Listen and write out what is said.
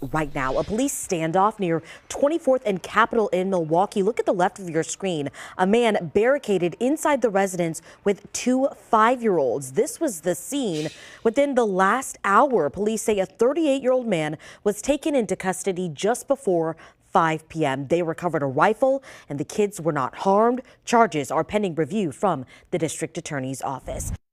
right now. A police standoff near 24th and Capitol in Milwaukee. Look at the left of your screen. A man barricaded inside the residence with two 5-year-olds. This was the scene within the last hour. Police say a 38-year-old man was taken into custody just before 5 p.m. They recovered a rifle and the kids were not harmed. Charges are pending review from the district attorney's office.